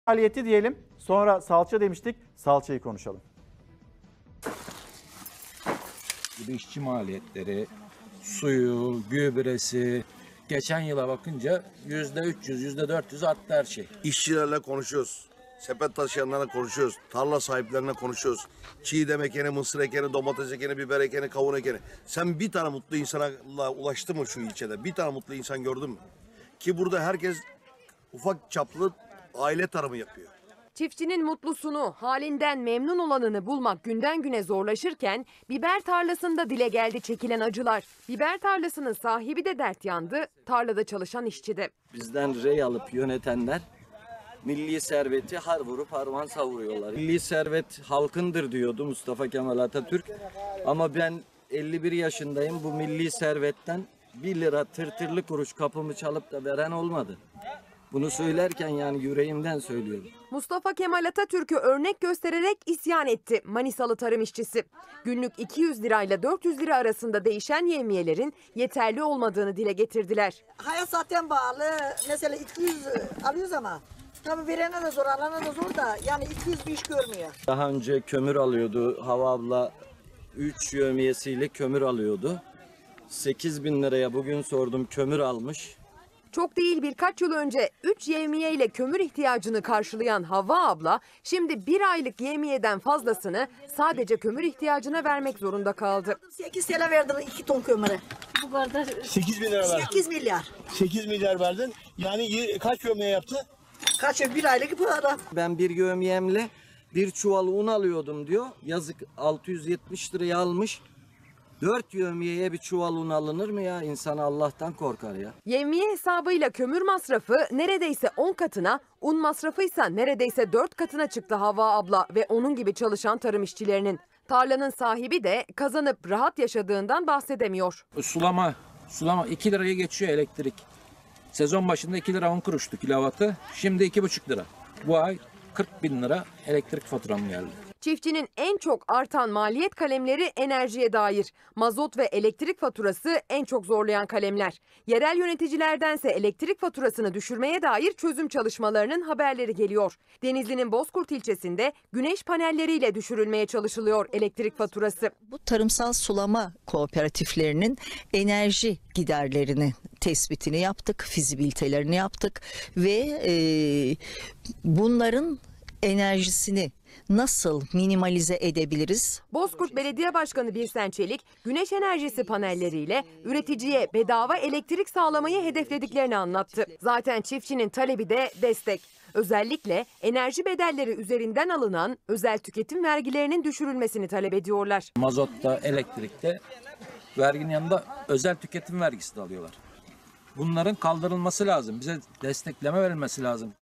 maliyeti diyelim. Sonra salça demiştik. Salçayı konuşalım. İşçi maliyetleri, suyu, gübresi, geçen yıla bakınca %300, %400 arttı her şey. İşçilerle konuşuyoruz. Sepet taşıyanlarla konuşuyoruz. Tarla sahiplerine konuşuyoruz. Çiğdem ekeni, mısır ekeni, domates ekeni, biber ekeni, kavun ekeni. Sen bir tane mutlu insana ulaştı mı şu ilçede? Bir tane mutlu insan gördün mü? Ki burada herkes ufak çaplı aile tarımı yapıyor. Çiftçinin mutlusunu, halinden memnun olanını bulmak günden güne zorlaşırken biber tarlasında dile geldi çekilen acılar. Biber tarlasının sahibi de dert yandı, tarlada çalışan işçi de. Bizden rey alıp yönetenler milli serveti har vurup harman savuruyorlar. Milli servet halkındır diyordu Mustafa Kemal Atatürk. Ama ben 51 yaşındayım, bu milli servetten 1 lira tırtırlı kuruş kapımı çalıp da veren olmadı. Bunu söylerken yani yüreğimden söylüyorum. Mustafa Kemal Atatürk'ü örnek göstererek isyan etti Manisalı tarım işçisi. Günlük 200 lirayla 400 lira arasında değişen yevmiyelerin yeterli olmadığını dile getirdiler. Hayat zaten bağlı. Mesela 200 alıyoruz ama tabii verene de zor, alana da zor da yani 200 bir iş görmüyor. Daha önce kömür alıyordu. Hava abla 3 yevmiyesiyle kömür alıyordu. 8.000 liraya bugün sordum, kömür almış. Çok değil birkaç yıl önce 3 yevmiye ile kömür ihtiyacını karşılayan Havva abla şimdi 1 aylık yevmiyeden fazlasını sadece kömür ihtiyacına vermek zorunda kaldı. 8 TL verdim 2 ton kömüre. Bu kadar 8 bin lira verdin. 8 milyar. 8 milyar verdin. Yani kaç gömleği yaptı? Kaç 1 aylık para. Ben bir yevmiyemle bir çuval un alıyordum diyor. Yazık 670 liraya almış. 4 yevmiyeye bir çuval un alınır mı ya? İnsan Allah'tan korkar ya. Yevmiye hesabıyla kömür masrafı neredeyse 10 katına, un masrafıysa neredeyse 4 katına çıktı Havva abla ve onun gibi çalışan tarım işçilerinin. Tarlanın sahibi de kazanıp rahat yaşadığından bahsedemiyor. Sulama 2 liraya geçiyor elektrik. Sezon başında 2 lira 10 kuruştu kilovatı. Şimdi 2,5 lira. Bu ay 40 bin lira elektrik faturam geldi. Çiftçinin en çok artan maliyet kalemleri enerjiye dair. Mazot ve elektrik faturası en çok zorlayan kalemler. Yerel yöneticilerdense elektrik faturasını düşürmeye dair çözüm çalışmalarının haberleri geliyor. Denizli'nin Bozkurt ilçesinde güneş panelleriyle düşürülmeye çalışılıyor elektrik faturası. Bu tarımsal sulama kooperatiflerinin enerji giderlerini tespitini yaptık, fizibilitelerini yaptık ve bunların enerjisini nasıl minimalize edebiliriz? Bozkurt Belediye Başkanı Birsen Çelik, güneş enerjisi panelleriyle üreticiye bedava elektrik sağlamayı hedeflediklerini anlattı. Zaten çiftçinin talebi de destek. Özellikle enerji bedelleri üzerinden alınan özel tüketim vergilerinin düşürülmesini talep ediyorlar. Mazotta, elektrikte verginin yanında özel tüketim vergisi de alıyorlar. Bunların kaldırılması lazım. Bize destekleme verilmesi lazım.